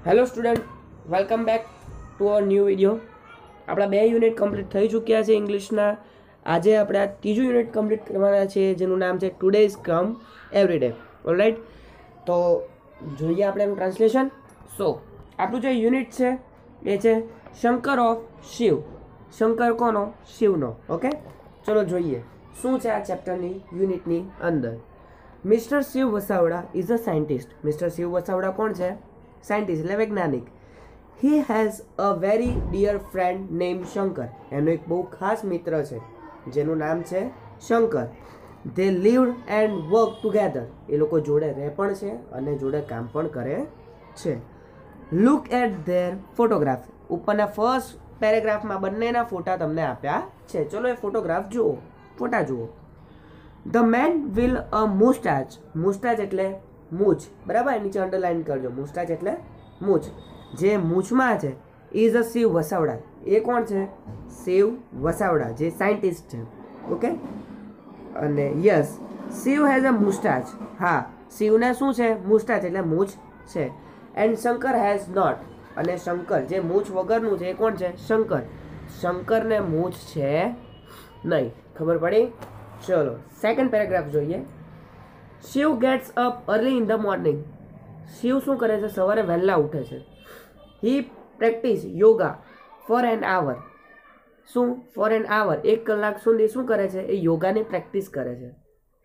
Hello student, welcome back to our new video. આપણા 2 unit complete થઈ ચૂક્યા છે ઇંગ્લિશના. આજે આપણે આ ત્રીજું યુનિટ કમ્પ્લીટ કરવાના છે, જેનું નામ છે ટુડેઝ કમ એવરીડે. ઓલરાઈટ, તો જોઈએ આપણે એનું ટ્રાન્સલેશન. સો આપણું જે યુનિટ છે એ છે શંકર ઓફ શિવ. શંકર કોનો? શિવનો. ઓકે, ચલો જોઈએ શું છે આ ચેપ્ટરની યુનિટની અંદર. Mister Shiv Vasavada is a scientist. Mister Shiv Vasavada કોણ છે? સાયન્ટિસ્ટ એટલે વૈજ્ઞાનિક. He has a very dear friend name Shankar. એનો એક બહુ ખાસ મિત્ર છે જેનું નામ છે Shankar. They lived and work together. એ લોકો જોડે રહે પણ છે અને જોડે કામ પણ કરે છે. Look at their photograph. ઉપરના ફર્સ્ટ પેરેગ્રાફમાં બંનેના ફોટા તમને આપ્યા છે. ચલો એ ફોટોગ્રાફ જુઓ, ફોટા જુઓ. The man will a moustache. Moustache એટલે મૂછ, બરાબર? નીચે અંડરલાઈન કરજો. મુસ્ટાચ એટલે મૂછ. જે મૂછમાં છે ઇઝ અ શિવ વસાવડા. એ કોણ છે? શિવ વસાવડા, જે સાયન્ટિસ્ટ છે. ઓકે, અને yes, Shiv has a moustache. હા, શિવને શું છે? મુસ્ટાચ એટલે મૂછ છે. And Shankar has not. અને શંકર જે મૂછ વગરનું છે એ કોણ છે? શંકર. શંકરને મૂછ છે નહીં. ખબર પડી? ચલો સેકન્ડ પેરેગ્રાફ જોઈએ. Shiv gets up early in the morning. Shiv શું કરે છે? સવારે વહેલા ઉઠે છે. He practice yoga for an hour. શું? ફોર એન આવર, 1 કલાક સુધી શું કરે છે? એ યોગાની પ્રેક્ટિસ કરે છે.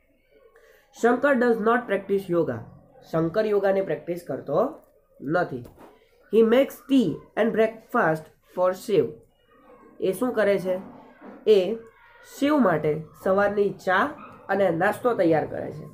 Shankar does not practice yoga. Shankar યોગાની પ્રેક્ટિસ કરતો નથી. He makes tea and breakfast for Shiv. એ શું કરે છે? એ શિવ માટે સવારની ચા અને નાસ્તો તૈયાર કરે છે.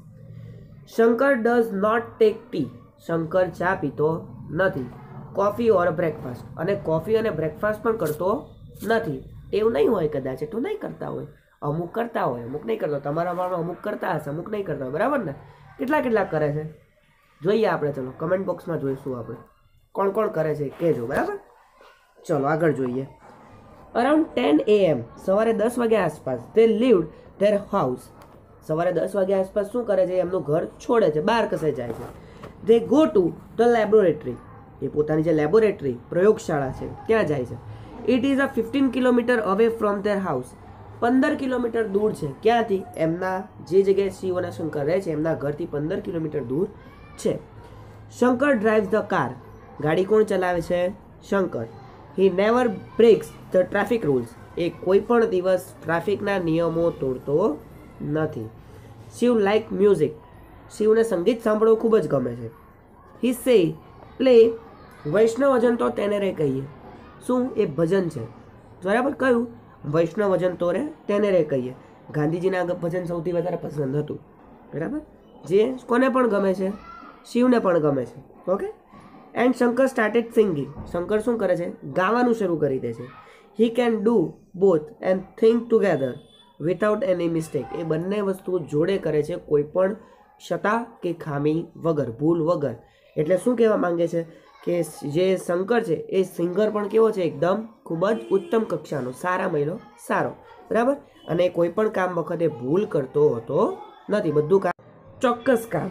Shankar does not take tea. Shankar ચા પીતો નથી. Coffee or breakfast. અને કોફી અને બ્રેકફાસ્ટ પણ કરતો નથી. એવું નહીં હોય, કદાચ એટલું નહીં કરતા હોય. અમુક કરતા હોય, અમુક નહીં કરતા. તમારા બાળકો અમુક કરતા હશે, અમુક નહીં કરતા હોય, બરાબર ને? કેટલા કરે છે જોઈએ આપણે. ચલો કમેન્ટ બોક્સમાં જોઈશું આપણે કોણ કોણ કરે છે, કહેજો, બરાબર? ચલો આગળ જોઈએ. અરાઉન્ડ 10 AM, સવારે 10 વાગ્યા આસપાસ, they lived their house. સવારે 10 વાગ્યા આસપાસ શું કરે છે? એમનું ઘર છોડે છે, બહાર કસે જાય છે. they go to the laboratory. એ પોતાની જે લેબોરેટરી, પ્રયોગશાળા છે, ત્યાં જાય છે. it is a 15 kilometre away from their house. 15 kilometre દૂર છે. ક્યાંથી? એમના જે જગ્યાએ શિવ અને શંકર રહે છે એમના ઘરથી 15 કિલોમીટર દૂર છે. Shankar drives the car. ગાડી કોણ ચલાવે છે? Shankar. He never breaks the traffic rules. એ કોઈ પણ દિવસ ટ્રાફિકના નિયમો તોડતો નથી. Shiv like music. શિવને સંગીત સાંભળવું ખૂબ જ ગમે છે. હી સે પ્લે વૈષ્ણવજન તો તેને રે કહીએ. શું? એ ભજન છે, બરાબર? કયું? વૈષ્ણવજન તો રે તેને રે કહીએ. ગાંધીજીના ભજન સૌથી વધારે પસંદ હતું, બરાબર? જે કોને પણ ગમે છે? શિવને પણ ગમે છે. Okay. And Shankar started singing. Shankar શું કરે છે? ગાવાનું શરૂ કરી દે છે. He can do both and think together without any mistake. એ બંને વસ્તુ જોડે કરે છે, કોઈ પણ ક્ષતા કે ખામી વગર, ભૂલ વગર. એટલે શું કહેવા માંગે છે કે જે શંકર છે એ સિંગર પણ કેવો છે? એકદમ ખૂબ જ ઉત્તમ કક્ષાનો, સારા મહિનો સારો, બરાબર? અને કોઈ પણ કામ વખતે ભૂલ કરતો હોતો નથી. બધું કામ ચોક્કસ કામ.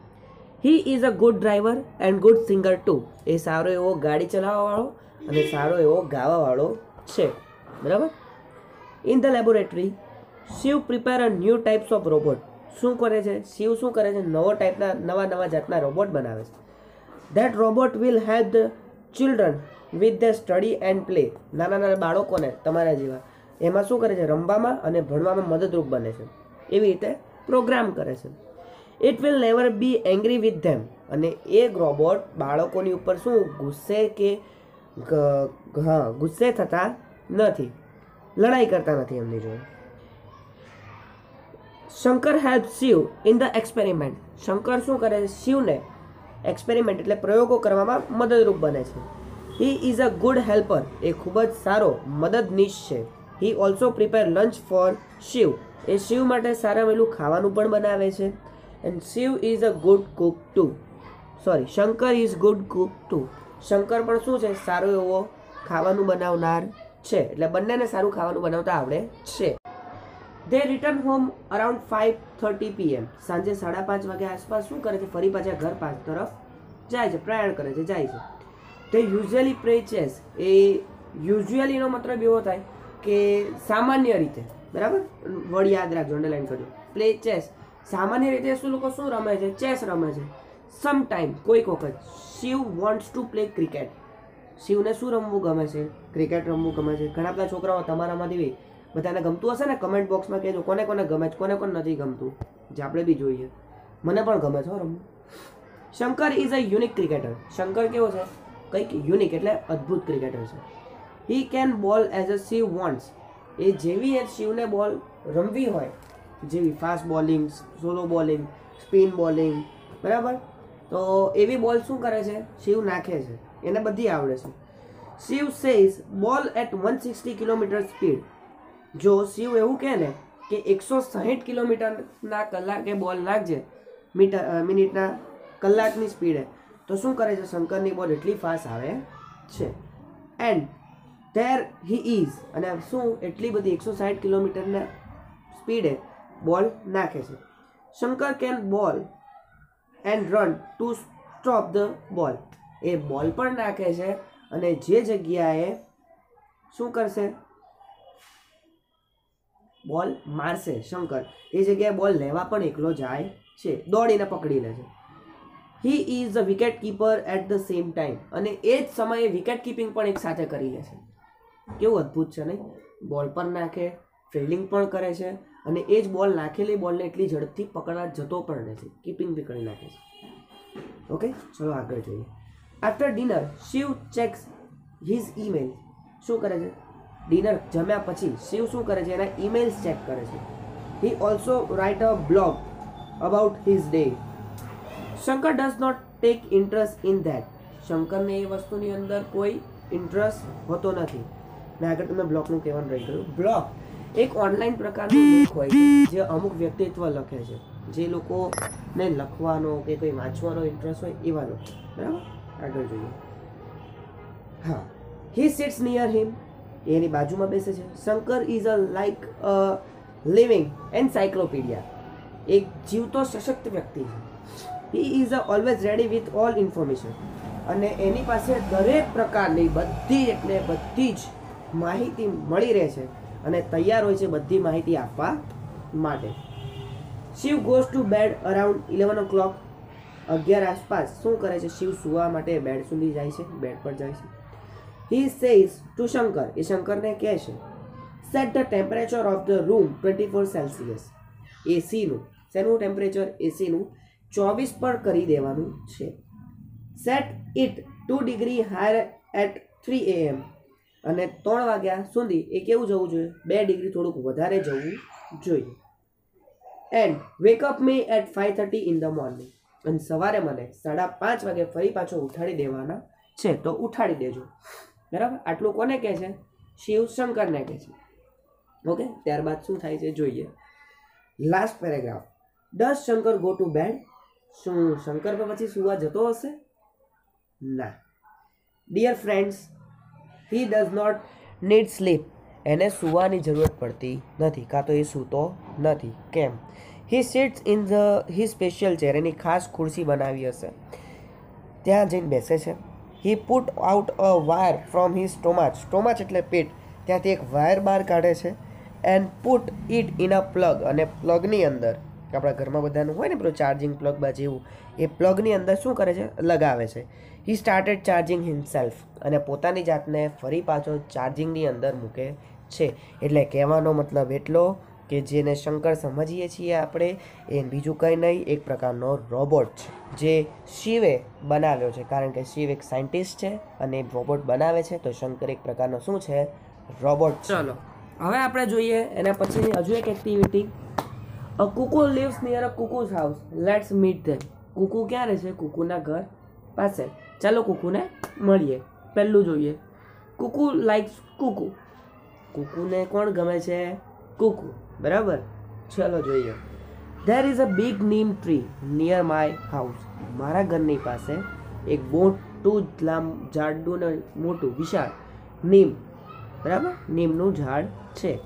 He is a good driver and good singer too. એ સારો એવો ગાડી ચલાવવાવાળો અને સારો એવો ગાવાવાળો છે, બરાબર? In the laboratory Shiv prepare a new types of robot. શું કરે છે શિવ? શું કરે છે? નવા જાતના રોબોટ બનાવે છે. That robot will help the children with the study and play. નાના બાળકોને, તમારા જેવા, એમાં શું કરે છે? રમવામાં અને ભણવામાં મદદરૂપ બને છે. એવી રીતે પ્રોગ્રામ કરે છે. It will never be angry with them. અને એ રોબોટ બાળકોની ઉપર શું ગુસ્સે કે ગુસ્સે થતા નથી, લડાઈ કરતા નથી એમની જોડે. Shankar help Shiv in the experiment. Shankar શું કરે છે? શિવને એક્સપેરિમેન્ટ એટલે પ્રયોગો કરવામાં મદદરૂપ બને છે. He is a good helper. એ ખૂબ જ સારો મદદનીશ છે. He also prepare lunch for Shiv. એ શિવ માટે સારા વહેલું ખાવાનું પણ બનાવે છે. And Shiv is a good cook too. Shankar is good cook too. Shankar પણ શું છે? સારો એવો ખાવાનું બનાવનાર છે. એટલે બંનેને સારું ખાવાનું બનાવતા આવડે છે. They return home around 5:30 PM. સાંજે 5:30 વાગ્યા આસપાસ શું કરે છે? ફરી પાછા ઘર તરફ જાય છે, પ્રયાણ કરે છે, જાય છે. They usually play chess. એ યુઝ્યુઅલીનો મતલબ એવો થાય કે સામાન્ય રીતે, બરાબર, વર્ડ યાદ રાખજો, અંડરલાઈન કરજો. પ્લે ચેસ સામાન્ય રીતે શું લોકો શું રમે છે? ચેસ રમે છે. સમટાઈમ કોઈક વખત Shiv wants to play cricket. શિવને શું રમવું ગમે છે? ક્રિકેટ રમવું ગમે છે. ઘણા બધા છોકરાઓ તમારામાંથી બધાને ગમતું હશે ને? કમેન્ટ બોક્સમાં કહેજો કોને કોને ગમે છે, કોને કોને નથી ગમતું, જે આપણે બી જોઈએ. મને પણ ગમે છે રમવું. Shankar is a unique cricketer. Shankar કેવો છે? કંઈક યુનિક એટલે અદ્ભુત ક્રિકેટર છે. He can bowl as a Shiv wants. એ જેવી એ શિવને બોલ રમવી હોય, જેવી fast bowling, slow bowling, spin bowling, બરાબર, તો એવી બોલ શું કરે છે? શિવ નાખે છે. એને બધી આવડે છે. Shiv says bowl at 160 kilometre speed. જો શિવ એવું કહે ને કે 160 કિલોમીટરના કલાકે બોલ નાખજે, મિનિટના કલાકની સ્પીડે, તો શું કરે છે? શંકરની બોલ એટલી ફાસ્ટ આવે છે. And there he is. અને શું એટલી બધી 160 કિલોમીટરના સ્પીડે બોલ નાખે છે. Shankar can bowl and run to stop the ball. એ બોલ પણ નાખે છે અને જે જગ્યાએ શું કરશે? બોલ મારશે શંકર, એ જગ્યાએ બોલ લેવા પણ એકલો જાય છે, દોડીને પકડી લે છે. He is a wicket keeper at the same time. અને એ જ સમયે વિકેટ કીપિંગ પણ એક સાથે કરી લે છે. કેવું અદ્ભુત છે નહીં? બોલ પણ નાખે, ફિલ્ડિંગ પણ કરે છે, અને એ જ બોલ નાખેલી બોલને એટલી ઝડપથી પકડવા જતો પણ નથી, કીપિંગ બી કરી નાખે છે. ઓકે, ચલો આગળ જોઈએ. After dinner Shiv checks his email. શું કરે છે? ડિનર જમ્યા પછી શિવ શું કરે છે? એના ઈમેલ્સ ચેક કરે છે. He also write a blog about his day. Shankar does not take interest in that. શંકરને એ વસ્તુની અંદર કોઈ ઇન્ટરેસ્ટ હોતો નથી. ને આગળ તમે બ્લોગનું કહેવાનું રહી ગયું. બ્લોગ એક ઓનલાઈન પ્રકારનું લેખ હોય છે જે અમુક વ્યક્તિત્વ લખે છે, જે લોકોને લખવાનો કે કંઈ વાંચવાનો ઇન્ટરેસ્ટ હોય એવા લોકો, બરાબર. આગળ જોઈએ. હા, હી સિટ્સ નિયર હિમ. એની બાજુમાં બેસે છે. Shankar is a like a living encyclopaedia. એક જીવતો સશક્ત વ્યક્તિ છે. He is always ready with all information. અને એની પાસે દરેક પ્રકારની બધી જ માહિતી મળી રહે છે અને તૈયાર હોય છે બધી માહિતી આપવા માટે. Shiv goes to bed around 11 o'clock. 11 આસપાસ શું કરે છે? શિવ સુવા માટે બેડ સુધી જાય છે, બેડ પર જાય છે. He says to Shankar. એ શંકરને કહે છે, set the temperature of the room 24 Celsius. એસીનું શેનું ટેમ્પરેચર? એસીનું 24 પર કરી દેવાનું છે. Set it 2 degree higher at 3 AM. અને 3 વાગ્યા સુધી એ કેવું જવું જોઈએ? 2 ડિગ્રી થોડુંક વધારે જવું જોઈએ. And wake up me at 5:30 in the morning. અને સવારે મને 5:30 વાગે ફરી પાછો ઉઠાડી દેવાના છે, તો ઉઠાડી દેજો, બરાબર. આટલું કોને કહે છે? શિવ શંકરને કહે છે. ઓકે, ત્યારબાદ શું થાય છે જોઈએ. Last paragraph. Does Shankar go to bed. શું શંકર પછી સુવા જતો હશે? ના. Dear friends, he does not need sleep. એને સુવાની જરૂરત પડતી નથી, કાં તો એ સૂતો નથી. કેમ? He sits in he special chair. એની ખાસ ખુરશી બનાવી હશે, ત્યાં જઈને બેસે છે. He put out a wire from he stomach. Stomach એટલે પેટ. ત્યાંથી એક વાયર બહાર કાઢે છે. And put it in a plug. અને પ્લગની અંદર, આપણા ઘરમાં બધાનું હોય ને પેલું ચાર્જિંગ પ્લગ બા જેવું, એ પ્લગની અંદર શું કરે છે? લગાવે છે. He started charging himself. અને પોતાની જાતને ફરી પાછો ચાર્જિંગની અંદર મૂકે છે. એટલે કહેવાનો મતલબ એટલો કે જેને શંકર સમજીએ છીએ આપણે, એ બીજું કંઈ નહીં, એક પ્રકારનો રોબોટ છે જે શિવે બનાવ્યો છે. કારણ કે શિવ એક સાયન્ટિસ્ટ છે અને રોબોટ બનાવે છે, તો શંકર એક પ્રકારનો શું છે? રોબોટ. ચલો હવે આપણે જોઈએ એના પછીની હજુ એક activity. A cuckoo lives near a cuckoo's house. Let's meet them. Cuckoo ક્યાં રહે છે? કુકુના ઘર પાસે. ચાલો કુકુને મળીએ. પહેલું જોઈએ, કુકુ લાઇક્સ કુકુ. કુકુને કોણ ગમે છે? કુકુ, બરાબર. ચલો જોઈએ. There is a big neem tree near my house. મારા ઘરની પાસે એક મોટું ઝાડનું ને મોટું વિશાળ નીમ, બરાબર, નીમનું ઝાડ છે.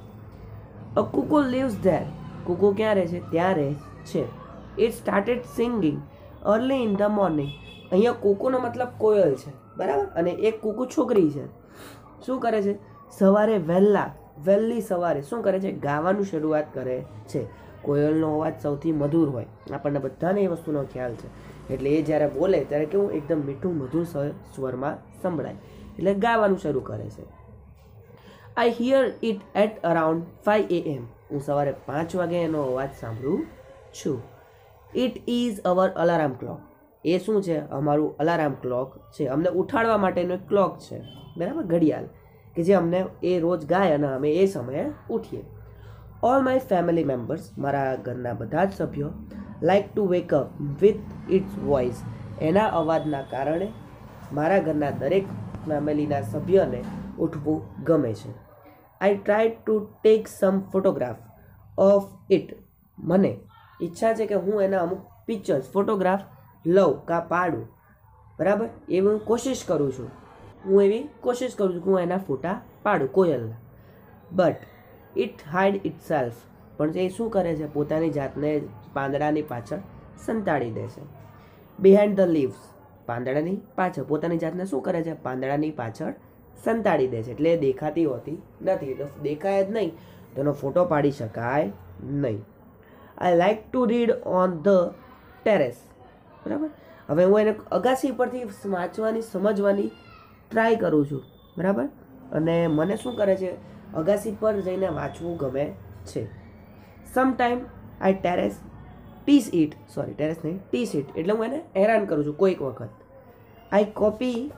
અ કુકુ લીવ્સ ધેર. કુકુ ક્યાં રહે છે? ત્યાં રહે છે. It started singing early in the morning. અહીંયા કુકુનો મતલબ કોયલ છે, બરાબર. અને એક કુકુ છોકરી છે, શું કરે છે, સવારે વહેલી સવારે શું કરે છે, ગાવાનું શરૂઆત કરે છે. કોયલનો અવાજ સૌથી મધુર હોય, આપણને બધાને એ વસ્તુનો ખ્યાલ છે. એટલે એ જ્યારે બોલે ત્યારે કેવું એકદમ મીઠું મધુર સ્વરમાં સંભળાય, એટલે ગાવાનું શરૂ કરે છે. I hear it at around 5 AM. હું સવારે 5 વાગે એનો અવાજ સાંભળું છું. It is our alarm clock. એ શું છે, અમારું અલાર્મ ક્લોક છે, અમને ઉઠાડવા માટેનો એક ક્લોક છે, બરાબર, ઘડિયાળ, કે જે અમને એ રોજ ગાય અને અમે એ સમયે ઉઠીએ. ઓલ માય ફેમિલી મેમ્બર્સ, મારા ઘરના બધા જ સભ્યો, like to wake up with its voice. એના અવાજના કારણે મારા ઘરના દરેક ફેમિલીના સભ્યને ઉઠવું ગમે છે. I try to take some photograph of it. મને ઈચ્છા છે કે હું એના અમુક પિક્ચર્સ ફોટોગ્રાફ લઉં કાં પાડું, બરાબર. એવી હું કોશિશ કરું છું કે હું એના ફોટા પાડું કોયલના. But it hide itself. પણ એ શું કરે છે, પોતાની જાતને પાંદડાની પાછળ સંતાડી દે છે. Behind the leaves. પાંદડાની પાછળ પોતાની જાતને શું કરે છે, પાંદડાની પાછળ સંતાડી દે છે. એટલે દેખાતી હોતી નથી, તો દેખાય જ નહીં તો એનો ફોટો પાડી શકાય નહીં. I like to read on the terrace. બરાબર. હવે હું એને અગાસી પરથી વાંચવાની સમજવાની ટ્રાય કરું છું, બરાબર. અને મને શું કરે છે, અગાસી પર જઈને વાંચવું ગમે છે. Sometime I tease it. એટલે હું એને હેરાન કરું છું કોઈક વખત. I copy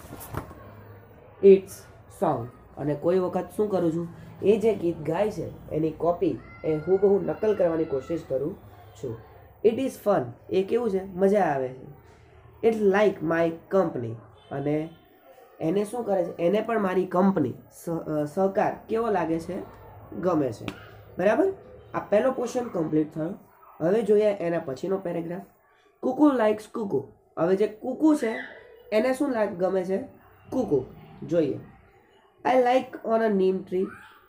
its song. અને કોઈ વખત શું કરું છું, એ જે ગીત ગાય છે એની કોપી એ હું નકલ કરવાની કોશિશ કરું છું. It is fun. એ કેવું છે, મજા આવે છે. It's like my company. અને એને શું કરે છે, એને પણ મારી કંપની સહકાર કેવો લાગે છે, ગમે છે, બરાબર. આ પહેલો પોર્શન કમ્પ્લીટ થયો. હવે જોઈએ એના પછીનો પેરેગ્રાફ. કુકુ લાઇક્સ કુકુ. હવે જે કુકુ છે એને શું ગમે છે, કુકુ. જોઈએ. I like on a neem tree,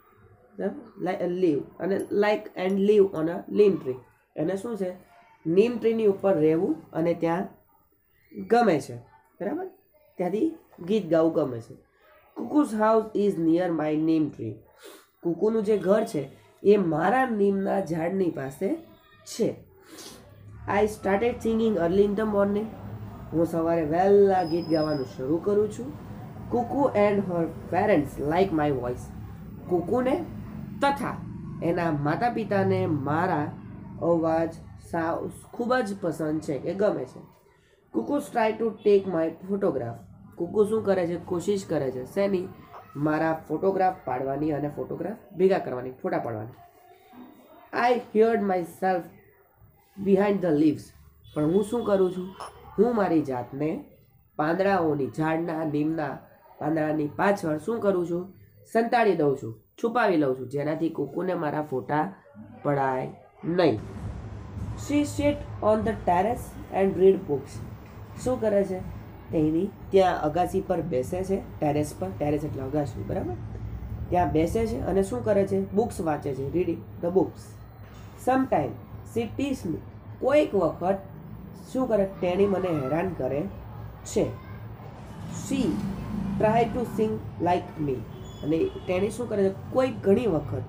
leave, અને like and leave on a neem tree. એને શું છે, નીમ ટ્રીની ઉપર રહેવું અને ત્યાં ગમે છે, બરાબર. ત્યાંથી ગીત ગાવું ગમે છે. Cuckoo's house is near my neem tree. કુકુનું જે ઘર છે એ મારા નીમના ઝાડની પાસે છે. I started singing early in the morning. હું સવારે વહેલા ગીત ગાવાનું શરૂ કરું છું. Cuckoo and her parents like my voice. કુકુને તથા એના માતા પિતાને મારા અવાજ ખૂબ જ પસંદ છે કે ગમે છે. Cuckoo try to take my photograph. Cuckoo શું કરે છે, કોશિશ કરે છે શેની, મારા ફોટોગ્રાફ પાડવાની અને ફોટોગ્રાફ ભેગા કરવાની, ફોટા પાડવાની. I heard myself behind the leaves. પણ હું શું કરું છું, હું મારી જાતને પાંદડાઓની, ઝાડના નીમના પાંદડાની પાછળ શું કરું છું, સંતાડી દઉં છું, છુપાવી લઉં છું, જેનાથી કુકુને મારા ફોટા પડાય નહીં. She sit on the terrace and read books. શું કરે છે, એની ત્યાં અગાસી પર બેસે છે, ટેરેસ પર, ટેરેસ એટલે અગાસી, બરાબર. ત્યાં બેસે છે અને શું કરે છે, બુક્સ વાંચે છે, reading the books. Sometime she tease me. કોઈક વખત શું કરે, તેણી મને હેરાન કરે છે. She try to sing like me. અને તેણી શું કરે છે, ઘણી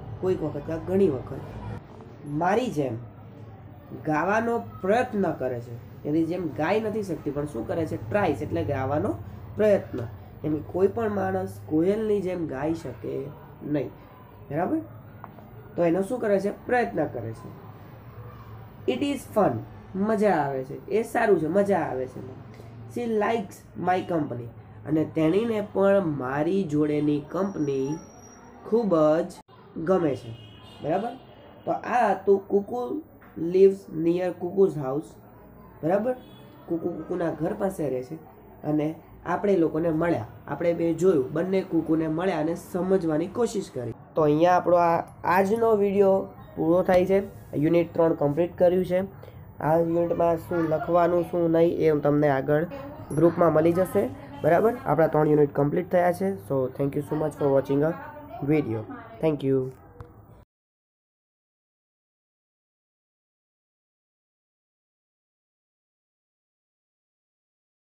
વખત મારી જેમ ગાવાનો પ્રયત્ન કરે છે. એની જેમ ગાઈ નથી શકતી પણ શું કરે છે, ટ્રાઈસ એટલે ગાવાનો પ્રયત્ન. એમ કોઈ પણ માણસ કોયલની જેમ ગાઈ શકે નહીં, બરાબર. તો એનો શું કરે છે, પ્રયત્ન કરે છે. It is fun. મજા આવે છે, એ સારું છે, મજા આવે છે. She likes my company. અને તેણીને પણ મારી જોડેની કંપની ખૂબ જ ગમે છે, બરાબર. તો આ હતું cuckoo lives near cuckoo's house, બરાબર. કુકુના ઘર પાસે રહે છે અને આપણે લોકોને મળ્યા, આપણે બે જોયું, બંને કુકુને મળ્યા અને સમજવાની કોશિશ કરી. તો અહીંયા આપણો આજનો વિડીયો પૂરો થાય છે. યુનિટ 3 કમ્પ્લીટ કર્યું છે. આ યુનિટમાં શું લખવાનું શું નહીં એ તમને આગળ ગ્રુપમાં મળી જશે, બરાબર. આપણા 3 યુનિટ કમ્પ્લીટ થયા છે. So thank you so much for watching a video. Thank you.